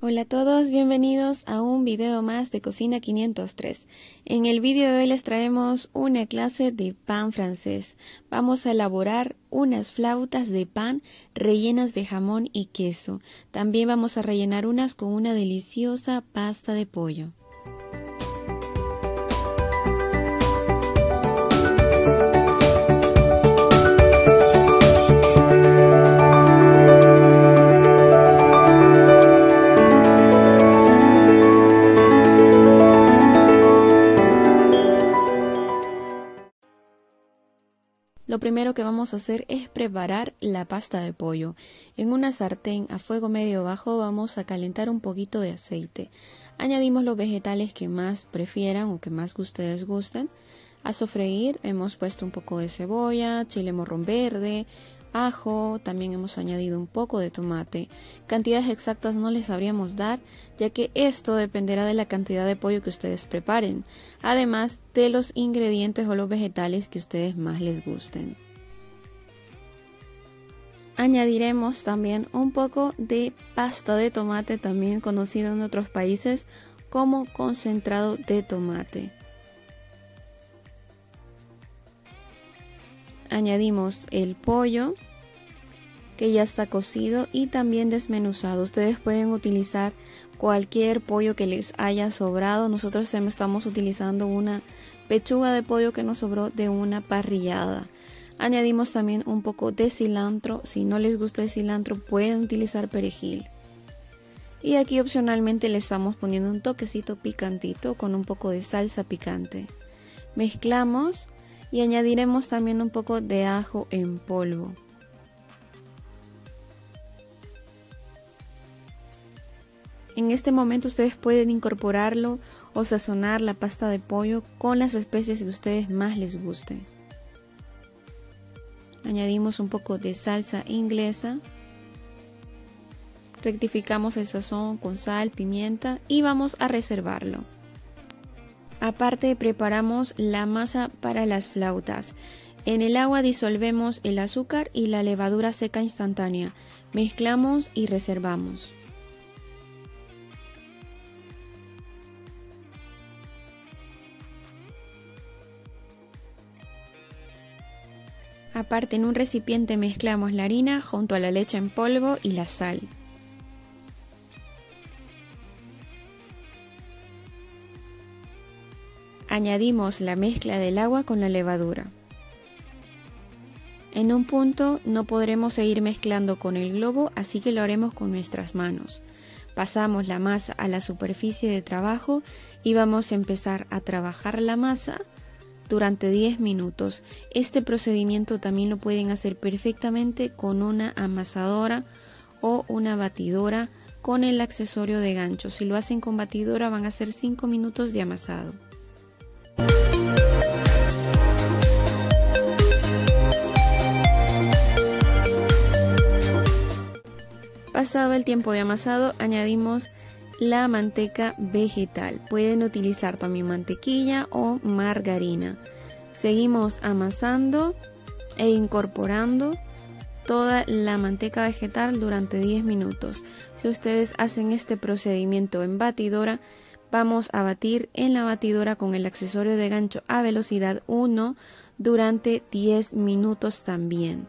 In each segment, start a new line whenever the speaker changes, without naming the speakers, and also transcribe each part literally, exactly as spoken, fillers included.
Hola a todos, bienvenidos a un video más de Cocina quinientos tres. En el video de hoy les traemos una clase de pan francés. Vamos a elaborar unas flautas de pan rellenas de jamón y queso. También vamos a rellenar unas con una deliciosa pasta de pollo. Lo primero que vamos a hacer es preparar la pasta de pollo. En una sartén a fuego medio bajo vamos a calentar un poquito de aceite. Añadimos los vegetales que más prefieran o que más ustedes gusten. A sofreír hemos puesto un poco de cebolla, chile morrón verde, ajo, también hemos añadido un poco de tomate. Cantidades exactas no les sabríamos dar, ya que esto dependerá de la cantidad de pollo que ustedes preparen, además de los ingredientes o los vegetales que ustedes más les gusten. Añadiremos también un poco de pasta de tomate, también conocido en otros países como concentrado de tomate. Añadimos el pollo que ya está cocido y también desmenuzado. Ustedes pueden utilizar cualquier pollo que les haya sobrado. Nosotros estamos utilizando una pechuga de pollo que nos sobró de una parrillada. Añadimos también un poco de cilantro. Si no les gusta el cilantro, pueden utilizar perejil. Y aquí opcionalmente le estamos poniendo un toquecito picantito con un poco de salsa picante. Mezclamos y añadiremos también un poco de ajo en polvo. En este momento ustedes pueden incorporarlo o sazonar la pasta de pollo con las especias que a ustedes más les guste. Añadimos un poco de salsa inglesa. Rectificamos el sazón con sal, pimienta y vamos a reservarlo. Aparte preparamos la masa para las flautas. En el agua disolvemos el azúcar y la levadura seca instantánea. Mezclamos y reservamos. Aparte en un recipiente mezclamos la harina junto a la leche en polvo y la sal. Añadimos la mezcla del agua con la levadura. En un punto no podremos seguir mezclando con el globo, así que lo haremos con nuestras manos. Pasamos la masa a la superficie de trabajo y vamos a empezar a trabajar la masa durante diez minutos. Este procedimiento también lo pueden hacer perfectamente con una amasadora o una batidora con el accesorio de gancho. Si lo hacen con batidora van a hacer cinco minutos de amasado. Pasado el tiempo de amasado, añadimos la manteca vegetal. Pueden utilizar también mantequilla o margarina. Seguimos amasando e incorporando toda la manteca vegetal durante diez minutos. Si ustedes hacen este procedimiento en batidora, vamos a batir en la batidora con el accesorio de gancho a velocidad uno durante diez minutos también.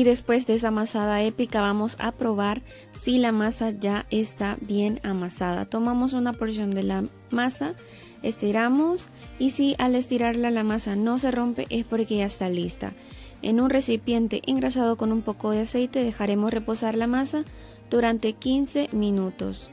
Y después de esa amasada épica vamos a probar si la masa ya está bien amasada. Tomamos una porción de la masa, estiramos y si al estirarla la masa no se rompe es porque ya está lista. En un recipiente engrasado con un poco de aceite dejaremos reposar la masa durante quince minutos.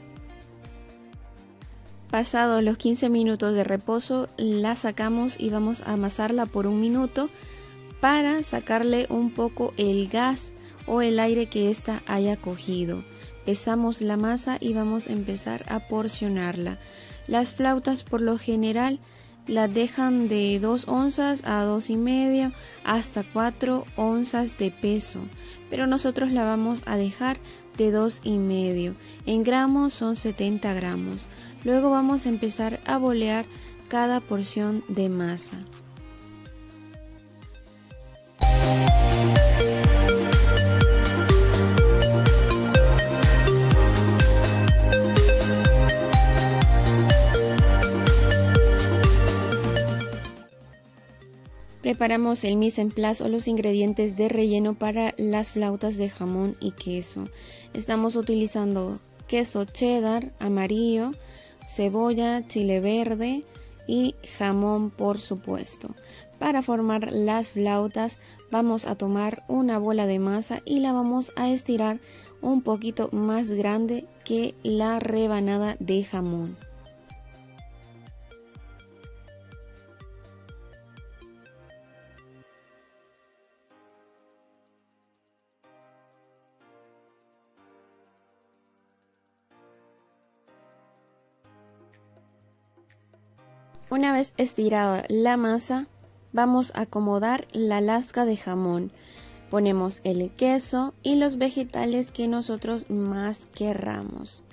Pasados los quince minutos de reposo la sacamos y vamos a amasarla por un minuto para sacarle un poco el gas o el aire que ésta haya cogido. Pesamos la masa y vamos a empezar a porcionarla. Las flautas por lo general las dejan de dos onzas a dos y media hasta cuatro onzas de peso, pero nosotros la vamos a dejar de dos y medio. En gramos son setenta gramos. Luego vamos a empezar a bolear cada porción de masa. Preparamos el mise en place o los ingredientes de relleno para las flautas de jamón y queso. Estamos utilizando queso cheddar amarillo, cebolla, chile verde y jamón, por supuesto. Para formar las flautas vamos a tomar una bola de masa y la vamos a estirar un poquito más grande que la rebanada de jamón. Una vez estirada la masa, vamos a acomodar la lasca de jamón. Ponemos el queso y los vegetales que nosotros más querramos.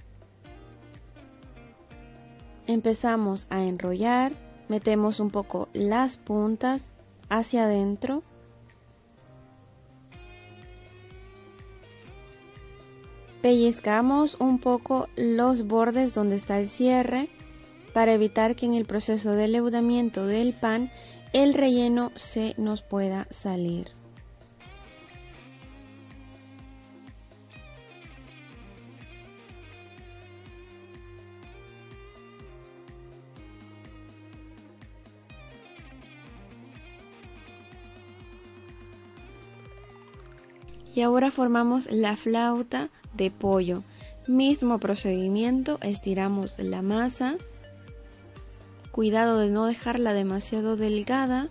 Empezamos a enrollar, metemos un poco las puntas hacia adentro. Pellizcamos un poco los bordes donde está el cierre, para evitar que en el proceso de leudamiento del pan el relleno se nos pueda salir. Y ahora formamos la flauta de pollo. Mismo procedimiento, estiramos la masa. Cuidado de no dejarla demasiado delgada.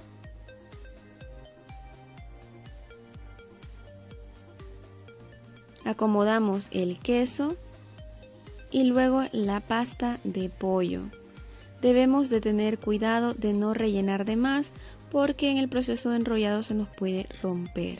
Acomodamos el queso y luego la pasta de pollo. Debemos de tener cuidado de no rellenar de más porque en el proceso de enrollado se nos puede romper.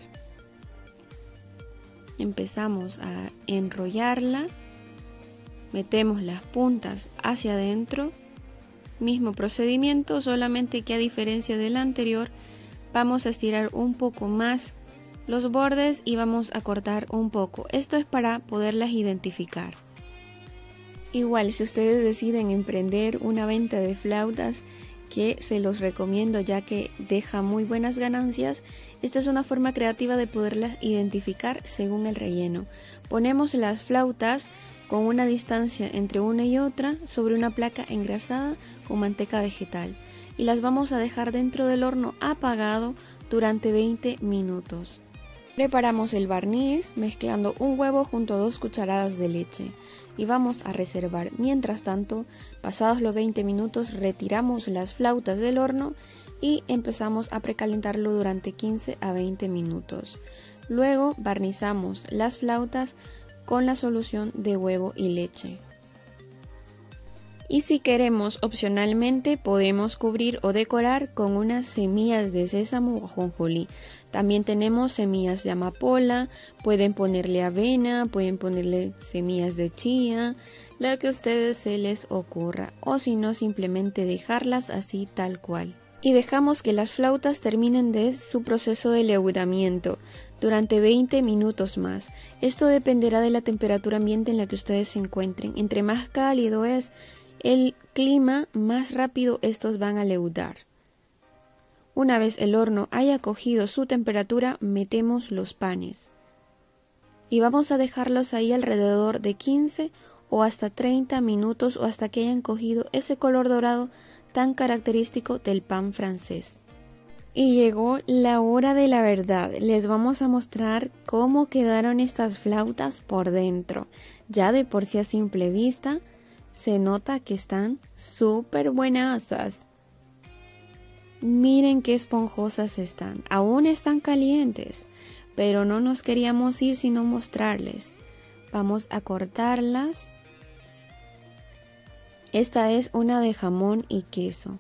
Empezamos a enrollarla, metemos las puntas hacia adentro. Mismo procedimiento, solamente que a diferencia del anterior vamos a estirar un poco más los bordes y vamos a cortar un poco. Esto es para poderlas identificar. Igual, si ustedes deciden emprender una venta de flautas, que se los recomiendo ya que deja muy buenas ganancias, esta es una forma creativa de poderlas identificar según el relleno. Ponemos las flautas con una distancia entre una y otra sobre una placa engrasada con manteca vegetal y las vamos a dejar dentro del horno apagado durante veinte minutos. Preparamos el barniz mezclando un huevo junto a dos cucharadas de leche y vamos a reservar. Mientras tanto, pasados los veinte minutos, retiramos las flautas del horno y empezamos a precalentarlo durante quince a veinte minutos. Luego barnizamos las flautas con la solución de huevo y leche. Y si queremos, opcionalmente podemos cubrir o decorar con unas semillas de sésamo o ajonjolí. También tenemos semillas de amapola, pueden ponerle avena, pueden ponerle semillas de chía, lo que a ustedes se les ocurra, o si no, simplemente dejarlas así tal cual. Y dejamos que las flautas terminen de su proceso de leudamiento durante veinte minutos más. Esto dependerá de la temperatura ambiente en la que ustedes se encuentren. Entre más cálido es el clima, más rápido estos van a leudar. Una vez el horno haya cogido su temperatura, metemos los panes. y vamos a dejarlos ahí alrededor de quince o hasta treinta minutos o hasta que hayan cogido ese color dorado tan característico del pan francés. Y llegó la hora de la verdad. Les vamos a mostrar cómo quedaron estas flautas por dentro. Ya de por sí a simple vista se nota que están súper buenasas. Miren qué esponjosas están. Aún están calientes, pero no nos queríamos ir sin no mostrarles. Vamos a cortarlas. Esta es una de jamón y queso.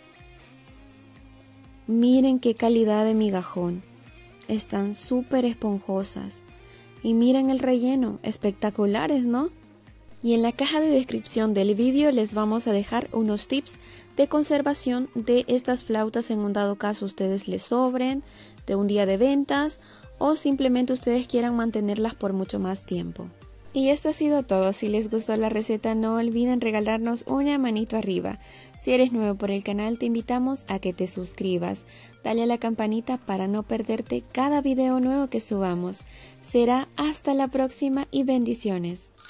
Miren qué calidad de migajón. Están súper esponjosas. Y miren el relleno, espectaculares, ¿no? Y en la caja de descripción del vídeo les vamos a dejar unos tips de conservación de estas flautas en un dado caso ustedes les sobren, de un día de ventas o simplemente ustedes quieran mantenerlas por mucho más tiempo. Y esto ha sido todo. Si les gustó la receta no olviden regalarnos una manito arriba. Si eres nuevo por el canal te invitamos a que te suscribas. Dale a la campanita para no perderte cada video nuevo que subamos. Será hasta la próxima y bendiciones.